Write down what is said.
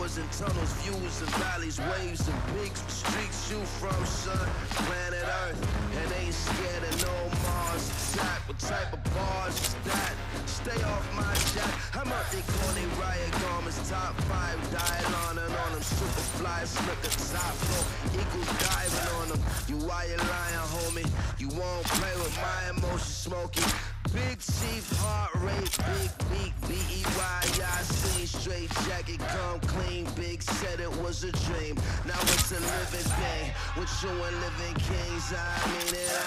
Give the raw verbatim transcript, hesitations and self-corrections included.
stars and tunnels, views and valleys, waves and peaks, streets you from, son, planet Earth, and ain't scared of no Mars attack. What type of bars is that? Stay off my jack. I'm out they call they riot garments, top five, dialing on them, super fly, slip the top floor, equal diving on them. You why you lying, homie? You won't play with my emotions, smoking. Big chief, heart rate, big beat, B E Y, I seen straight jacket, come clean, big said it was a dream. Now it's a living thing, with you and living kings, I mean it